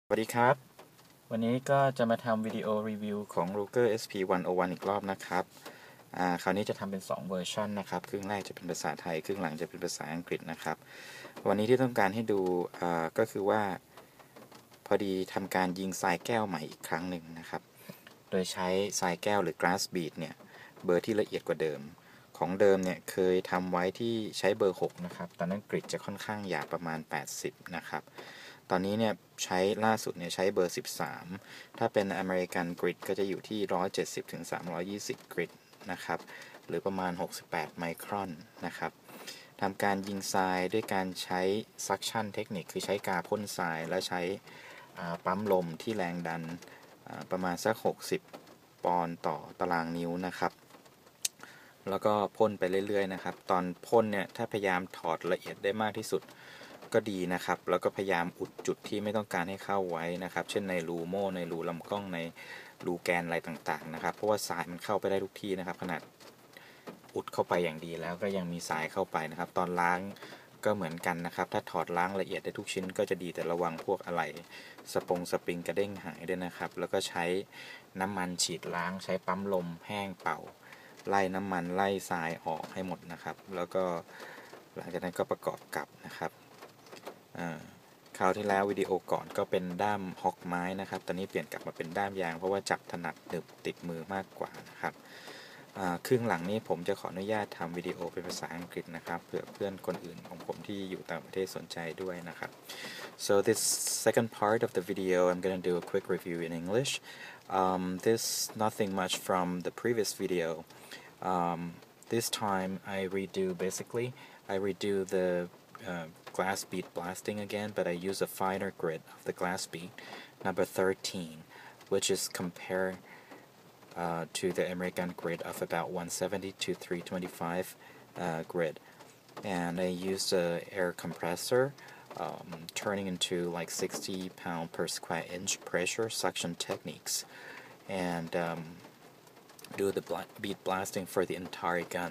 สวัสดีครับวันนี้ก็จะมาทำวิดีโอรีวิวของ Ruger SP101 อีกรอบนะครับคราวนี้จะทำเป็น2เวอร์ชันนะครับครึ่งแรกจะเป็นภาษาไทยครึ่งหลังจะเป็นภาษาอังกฤษนะครับวันนี้ที่ต้องการให้ดูก็คือว่าพอดีทำการยิงทรายแก้วใหม่อีกครั้งหนึ่งนะครับโดยใช้ทรายแก้วหรือ glass bead เนี่ยเบอร์ที่ละเอียดกว่าเดิมของเดิมเนี่ยเคยทำไว้ที่ใช้เบอร์6นะครับตอนนั้นกริดจะค่อนข้างหยาบประมาณ80นะครับตอนนี้เนี่ยใช้ล่าสุดเนี่ยใช้เบอร์13ถ้าเป็นอเมริกันกริดก็จะอยู่ที่170ถึง320กริดนะครับหรือประมาณ68ไมครอนนะครับทำการยิงทรายด้วยการใช้ suction เทคนิคคือใช้กาพ่นทรายและใช้ปั๊มลมที่แรงดันประมาณสัก60ปอนด์ต่อตารางนิ้วนะครับแล้วก็พ่นไปเรื่อยๆนะครับตอนพ่นเนี่ยถ้าพยายามถอดละเอียดได้มากที่สุดก็ดีนะครับแล้วก็พยายามอุดจุดที่ไม่ต้องการให้เข้าไว้นะครับเช่นในรูโม่ในรูลำกล้องในรูแกนอะไรต่างๆนะครับเพราะว่าสายมันเข้าไปได้ทุกที่นะครับขนาดอุดเข้าไปอย่างดีแล้วก็ยังมีสายเข้าไปนะครับตอนล้างก็เหมือนกันนะครับถ้าถอดล้างละเอียดได้ทุกชิ้นก็จะดีแต่ระวังพวกอะไรสปริงกระเด้งหายด้วยนะครับแล้วก็ใช้น้ำมันฉีดล้างใช้ปั๊มลมแห้งเป่าไล่น้ำมันไล่ทรายออกให้หมดนะครับแล้วก็หลังจากนั้นก็ประกอบกับนะครับคราวที่แล้ววิดีโอก่อนก็เป็นด้ามฮอกไม้นะครับตอนนี้เปลี่ยนกลับมาเป็นด้ามยางเพราะว่าจับถนัดหนึบติดมือมากกว่านะครับครึ่งหลังนี้ผมจะขออนุญาตทำวิดีโอเป็นภาษาอังกฤษนะครับเผื่อเพื่อนคนอื่นของผมที่อยู่ต่างประเทศสนใจด้วยนะครับ so this second part of the video I'm gonna do a quick review in English this nothing much from the previous video this time I redo the glass bead blasting again, but I use a finer grit of the glass bead, number 13, which is compared to the American grit of about 170 to 325 grit. And I used a air compressor, turning into like 60 pound per square inch pressure suction techniques, and do the bead blasting for the entire gun.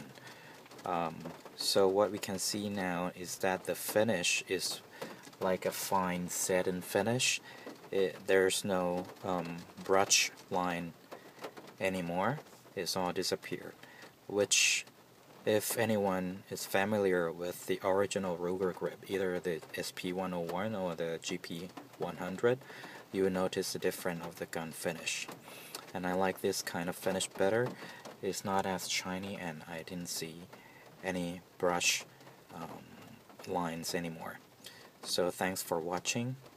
So what we can see now is that the finish is like a fine satin finish. There's no brush line anymore. It's all disappeared, which if anyone is familiar with the original Ruger grip, either the SP101 or the GP100, you will notice the difference of the gun finish. And I like this kind of finish better. It's not as shiny, and I didn't see any brush lines anymore. So thanks for watching.